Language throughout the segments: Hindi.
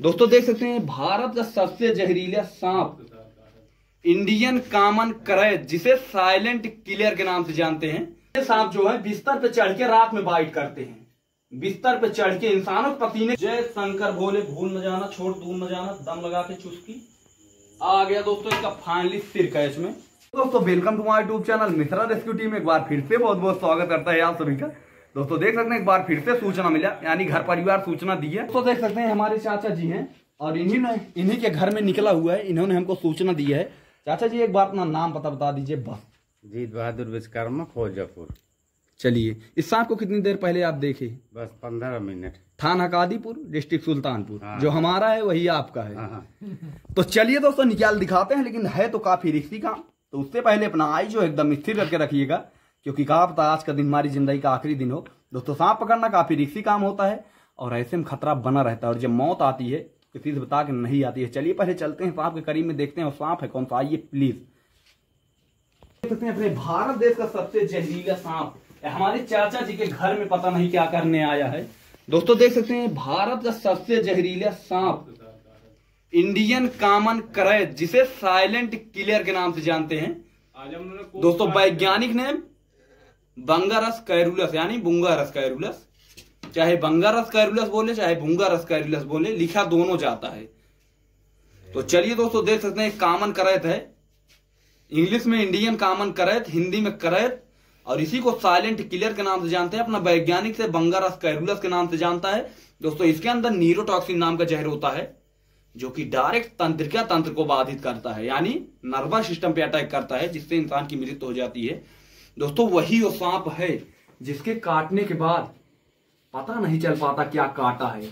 दोस्तों देख सकते हैं भारत का सबसे जहरीला सांप इंडियन कॉमन करैत, जिसे साइलेंट किलर के नाम से जानते हैं। ये सांप जो है बिस्तर पे चढ़ के रात में बाइट करते हैं, बिस्तर पे चढ़ के इंसानों के पसीने। जय शंकर भोले, भूल न जाना, छोड़ दूर न जाना, दम लगा के चुस्की। आ गया दोस्तों इसका फाइनली सिर कैच में। दोस्तों welcome to my YouTube channel Mishra rescue team. एक बार फिर से बहुत बहुत स्वागत करता है आप सभी का। दोस्तों देख सकते हैं एक बार फिर से सूचना मिला, यानी घर परिवार सूचना दी है। तो देख सकते हैं हमारे चाचा जी हैं और इन्हीं के घर में निकला हुआ है, इन्होंने हमको सूचना दी है। चाचा जी एक बार अपना नाम पता बता दीजिए बस। जीत बहादुर विश्वकर्मा, फौजापुर। चलिए, इस सांप को कितनी देर पहले आप देखे? बस 15 मिनट। थाना कादीपुर, डिस्ट्रिक्ट सुल्तानपुर। हाँ। जो हमारा है वही आपका है। हाँ। तो चलिए दोस्तों निकाल दिखाते हैं, लेकिन है तो काफी रिस्की काम। तो उससे पहले अपना आई जो एकदम स्थिर करके रखिएगा, क्योंकि कहा पता आज का दिन हमारी जिंदगी का आखिरी दिन हो। दोस्तों सांप पकड़ना काफी रिस्की काम होता है और ऐसे में खतरा बना रहता है, और जब मौत आती है किसी से बता के नहीं आती है। चलिए पहले चलते हैं सांप के करीब में, देखते हैं वो सांप है कौन सा। आइए प्लीज। देख सकते हैं अपने भारत देश का सबसे जहरीला सांप हमारे चाचा जी के घर में पता नहीं क्या करने आया है। दोस्तों देख सकते हैं भारत का सबसे जहरीला सांप इंडियन कॉमन करैत, जिसे साइलेंट किलर के नाम से जानते हैं। दोस्तों वैज्ञानिक नेम बंगारस कैरुलस, यानी बुंगारस कैरुलस। चाहे बंगारस कैरुलस बोले चाहे बुंगारस कैरुलस बोले, लिखा दोनों जाता है। तो चलिए दोस्तों देख सकते हैं कॉमन करैत है, इंग्लिश में इंडियन कॉमन करैत, हिंदी में करैत, और इसी को साइलेंट किलर के नाम से जानते हैं। अपना वैज्ञानिक से बंगारस कैरुलस के नाम से जानता है। दोस्तों इसके अंदर न्यूरोटॉक्सिन नाम का जहर होता है, जो कि डायरेक्ट तंत्रिका तंत्र को बाधित करता है, यानी नर्वस सिस्टम पे अटैक करता है, जिससे इंसान की मृत्यु हो जाती है। दोस्तों वही वो सांप है जिसके काटने के बाद पता नहीं चल पाता क्या काटा है,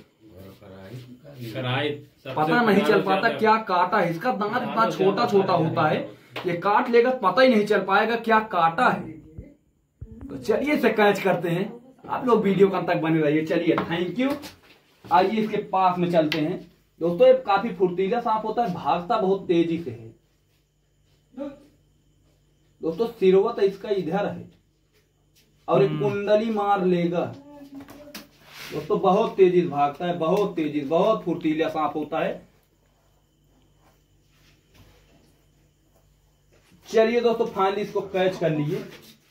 पता नहीं चल पाता क्या काटा है। इसका दांत इतना छोटा छोटा होता है, ये काट लेगा पता ही नहीं चल पाएगा क्या काटा है। तो चलिए इसे कैच करते हैं, आप लोग वीडियो का अंत तक बने रहिए। चलिए थैंक यू। आइए इसके पास में चलते हैं। दोस्तों ये काफी फुर्तीला सांप होता है, भागता बहुत तेजी से है। दोस्तों सिरवत इसका इधर है और एक कुंडली मार लेगा। दोस्तों बहुत तेजी से भागता है, बहुत तेजी, बहुत फुर्तीला सांप होता है। चलिए दोस्तों फाइनली इसको कैच कर लिए।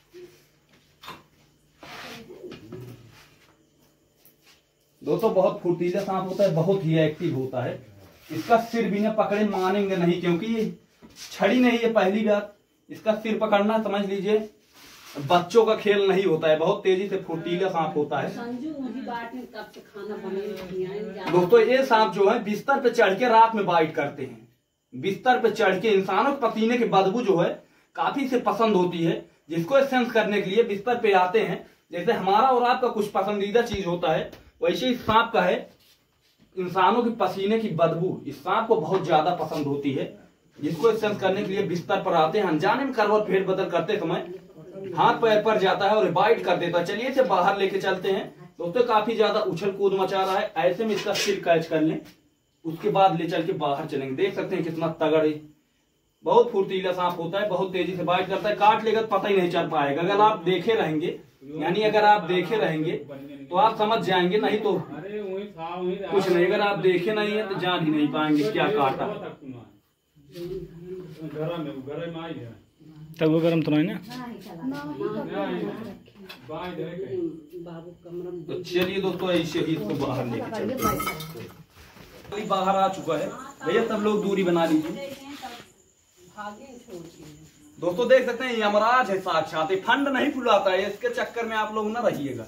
दोस्तों बहुत फुर्तीला सांप होता है, बहुत ही एक्टिव होता है। इसका सिर बिना पकड़े मानेंगे नहीं, क्योंकि ये छड़ी नहीं है। पहली बात, इसका सिर पकड़ना समझ लीजिए बच्चों का खेल नहीं होता है। बहुत तेजी से फुर्तीला सांप होता है। दोस्तों ये सांप जो है बिस्तर पे चढ़ के रात में बाइट करते हैं, बिस्तर पे चढ़ के इंसानों के पसीने की बदबू जो है काफी से पसंद होती है, जिसको सेंस करने के लिए बिस्तर पे आते हैं। जैसे हमारा और आपका कुछ पसंदीदा चीज होता है, वैसे इस सांप का है इंसानों की पसीने की बदबू इस सांप को बहुत ज्यादा पसंद होती है, जिसको सेंस करने के लिए बिस्तर पर आते हैं। अनजाने में करवट फेर बदल करते समय हाथ पैर पर जाता है और बाइट कर देता है। चलिए इसे बाहर लेके चलते हैं। दोस्तों काफी ज्यादा उछल कूद मचा रहा है, ऐसे में इसका सिर कैच कर लें, उसके बाद ले चल के बाहर चलेंगे। देख सकते हैं कितना तगड़ है, बहुत फुर्तीला सांप होता है, बहुत तेजी से बाइट करता है। काट लेगा तो पता ही नहीं चल पाएगा। अगर आप देखे रहेंगे, यानी अगर आप देखे रहेंगे तो आप समझ जाएंगे, नहीं तो कुछ नहीं। अगर आप देखे नहीं है तो जान ही नहीं पाएंगे क्या काटा। तब वो गरम तो नहीं ना। तो चलिए दोस्तों ऐसे ही इसको बाहर लेके चलते हैं। बाहर आ चुका है भैया, सब लोग दूरी बना लीजिए। दोस्तों देख सकते हैं यमराज है साक्षात, फंड नहीं फुलाता है, इसके चक्कर में आप लोग ना रहिएगा।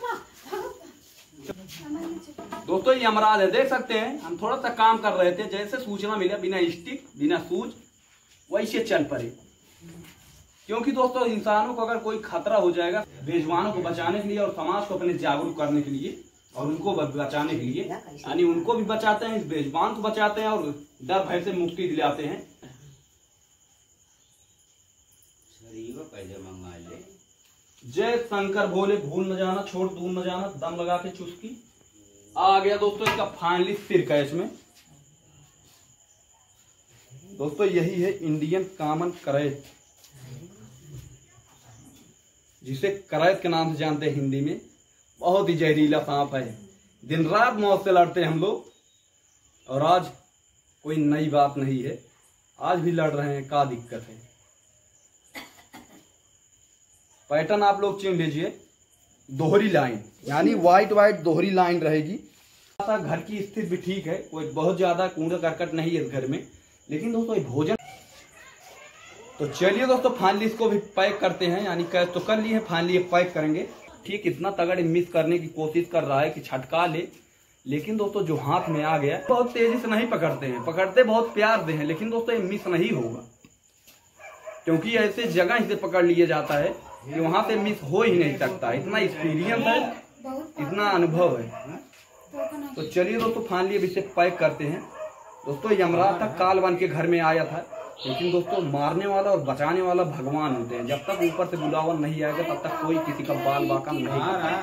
दोस्तों यमराज है, देख सकते हैं हम थोड़ा सा काम कर रहे थे, जैसे सूचना मिला बिना स्टिक बिना सूज वैसे चल पड़े। क्योंकि दोस्तों इंसानों को अगर कोई खतरा हो जाएगा, बेजुबानों को बचाने के लिए और समाज को अपने जागरूक करने के लिए और उनको बचाने के लिए, यानी उनको भी बचाते हैं, इस बेजुबान को बचाते हैं और डर भय से मुक्ति दिलाते हैं। जय शंकर भोले, भूल न जाना, छोड़ दूर न जाना, दम लगा के चुस्की। आ गया दोस्तों इसका फाइनली सिर कैच में। दोस्तों यही है इंडियन कॉमन करैत, जिसे करैत के नाम से जानते हैं हिंदी में। बहुत ही जहरीला सांप है, दिन रात मौत से लड़ते हैं हम लोग और आज कोई नई बात नहीं है, आज भी लड़ रहे हैं, क्या दिक्कत है। पैटर्न आप लोग चुन लीजिए, दोहरी लाइन यानी व्हाइट व्हाइट दोहरी लाइन रहेगी। घर की स्थिति भी ठीक है, कोई बहुत ज्यादा कूड़ा करकट नहीं है इस घर में, लेकिन दोस्तों ये भोजन। तो चलिए दोस्तों फाइनली इसको भी पैक करते हैं, यानी कैच तो कर लिए हैं, फाइनली पैक करेंगे। ठीक इतना तगड़ मिस करने की कोशिश कर रहा है कि छटका ले, लेकिन दोस्तों जो हाथ में आ गया बहुत तेजी से नहीं पकड़ते हैं, पकड़ते बहुत प्यार से हैं, लेकिन दोस्तों ये मिस नहीं होगा, क्योंकि ऐसे जगह से पकड़ लिया जाता है कि वहां से मिस हो ही नहीं सकता। इतना एक्सपीरियंस है, इतना अनुभव है। तो चलिए दोस्तों फाइनली अब इसे पैक करते हैं। दोस्तों यमराज तक काल बन के घर में आया था, लेकिन दोस्तों मारने वाला और बचाने वाला भगवान होते हैं। जब तक ऊपर से बुलावा नहीं आएगा तब तक कोई किसी का बाल बाका नहीं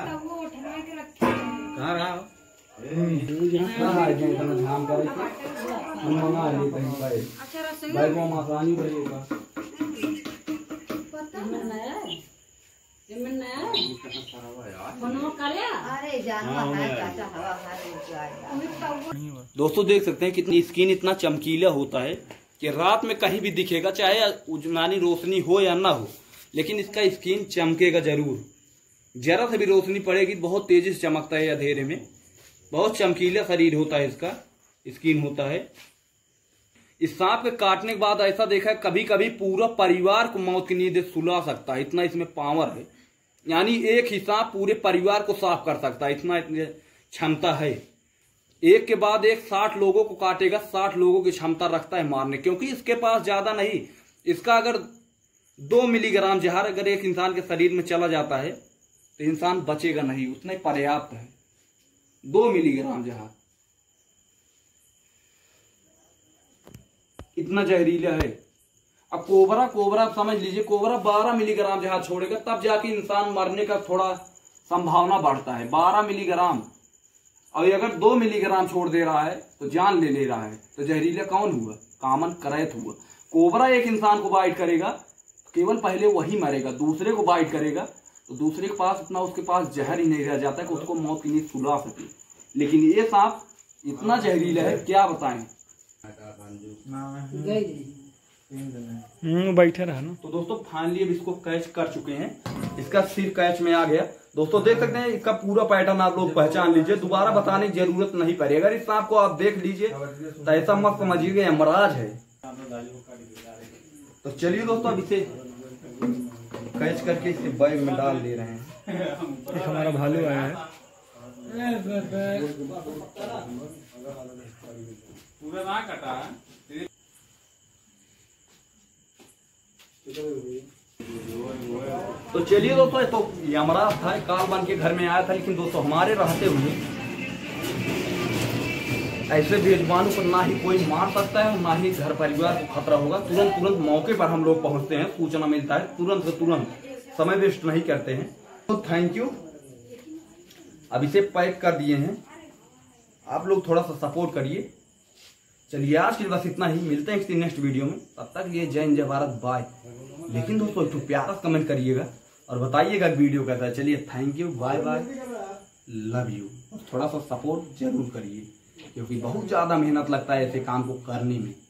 दोस्तों देख सकते हैं कितनी स्किन इतना चमकीला होता है कि रात में कहीं भी दिखेगा, चाहे उजमानी रोशनी हो या ना हो, लेकिन इसका स्किन चमकेगा जरूर। जरा से भी रोशनी पड़ेगी बहुत तेजी से चमकता है अंधेरे में। बहुत चमकीला शरीर होता है, इसका स्किन होता है। इस सांप के काटने के बाद ऐसा देखा है कभी कभी पूरा परिवार को मौत की नींद सुला सकता है, इतना इसमें पावर है। यानी एक ही सांप पूरे परिवार को साफ कर सकता है, इतना क्षमता है। एक के बाद एक 60 लोगों को काटेगा, 60 लोगों की क्षमता रखता है मारने, क्योंकि इसके पास ज्यादा नहीं। इसका अगर 2 मिलीग्राम जहर अगर एक इंसान के शरीर में चला जाता है तो इंसान बचेगा नहीं, उतना ही पर्याप्त है। 2 मिलीग्राम जहर इतना जहरीला है। अब कोबरा समझ लीजिए, कोबरा 12 मिलीग्राम जहर छोड़ेगा तब जाके इंसान मरने का थोड़ा संभावना बढ़ता है। 12 मिलीग्राम, और अगर 2 मिलीग्राम छोड़ दे रहा है तो जान ले रहा है। तो जहरीला कौन हुआ? कॉमन करैत हुआ। कोबरा एक इंसान को बाइट करेगा तो केवल पहले वही मरेगा, दूसरे को बाइट करेगा तो दूसरे के पास इतना उसके पास जहर ही नहीं रह जाता कि उसको मौत की नींद सुला सके। लेकिन ये सांप इतना जहरीला है क्या बताएं। बैठे रहा ना। तो दोस्तों फाइनली अब इसको कैच कर चुके हैं, इसका सिर कैच में आ गया। दोस्तों देख सकते हैं इसका पूरा पैटर्न आप लोग पहचान लीजिए, दोबारा बताने की जरूरत नहीं पड़ेगी। अगर इस सांप को आप देख लीजिए तो ऐसा मत समझिए यमराज है। तो चलिए दोस्तों अब इसे कैच करके इसे बैग में डाल दे रहे हैं। एक हमारा भालू आया है। पूरा ना कटा है। तो चलिए दोस्तों, तो यमराज था, काल बन के घर में आया था, लेकिन दोस्तों हमारे रहते हुए ऐसे बेजुबानों को ना ही कोई मार सकता है और ना ही घर परिवार को खतरा होगा। तुरंत मौके पर हम लोग पहुंचते हैं, सूचना मिलता है तुरंत से तुरंत, समय वेस्ट नहीं करते हैं। तो थैंक यू। अब इसे पैक कर दिए हैं, आप लोग थोड़ा सा सपोर्ट करिए। चलिए आज के लिए बस इतना ही, मिलते हैं किसी नेक्स्ट वीडियो में। तब तक ये जय हिंद जय भारत, बाय। लेकिन दोस्तों एक तो प्यारा कमेंट करिएगा और बताइएगा वीडियो कैसा है। चलिए thank you, bye bye, love you. थोड़ा सा सपोर्ट जरूर करिए, क्योंकि बहुत ज्यादा मेहनत लगता है ऐसे काम को करने में।